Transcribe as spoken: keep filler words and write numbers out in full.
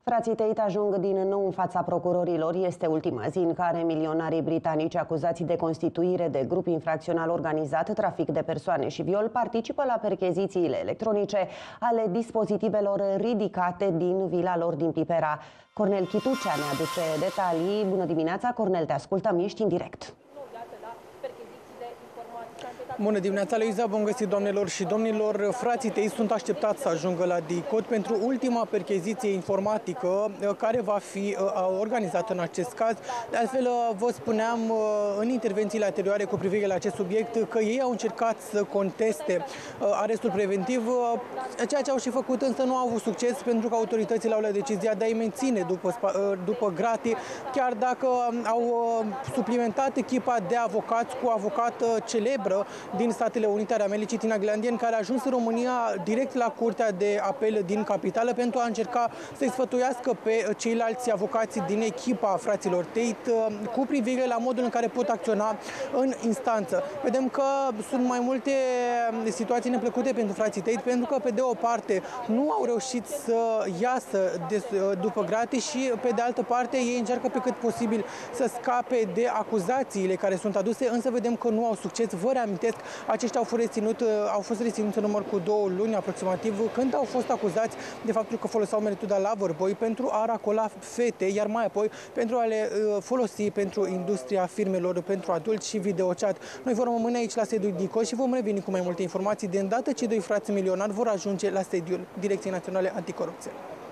Frații Tate ajung din nou în fața procurorilor. Este ultima zi în care milionarii britanici acuzați de constituire de grup infracțional organizat, trafic de persoane și viol participă la perchezițiile electronice ale dispozitivelor ridicate din vila lor din Pipera. Cornel Chitucea ne aduce detalii. Bună dimineața, Cornel, te ascultăm, ești în direct. Bună dimineața, Luiza, bun găsit, doamnelor și domnilor. Frații Tate sunt așteptați să ajungă la DICOT pentru ultima percheziție informatică care va fi organizată în acest caz. De altfel, vă spuneam în intervențiile anterioare cu privire la acest subiect că ei au încercat să conteste arestul preventiv, ceea ce au și făcut, însă nu au avut succes pentru că autoritățile au luat decizia de a-i menține după, după gratii, chiar dacă au suplimentat echipa de avocați cu avocată celebră din Statele Unite ale Americii, Tina Glandian, care a ajuns în România direct la Curtea de Apel din capitală pentru a încerca să-i sfătuiască pe ceilalți avocați din echipa fraților Tate cu privire la modul în care pot acționa în instanță. Vedem că sunt mai multe situații neplăcute pentru frații Tate, pentru că, pe de o parte, nu au reușit să iasă de, după grate și, pe de altă parte, ei încearcă pe cât posibil să scape de acuzațiile care sunt aduse, însă vedem că nu au succes. Vă reamintesc, aceștia au fost reținuți, au fost reținuți în număr cu două luni aproximativ, când au fost acuzați de faptul că foloseau metoda Loverboy pentru a racola fete, iar mai apoi pentru a le folosi pentru industria firmelor pentru adulți și videochat. Noi vom rămâne aici la sediul DICOT și vom reveni cu mai multe informații de îndată ce doi frați milionari vor ajunge la sediul Direcției Naționale Anticorupție.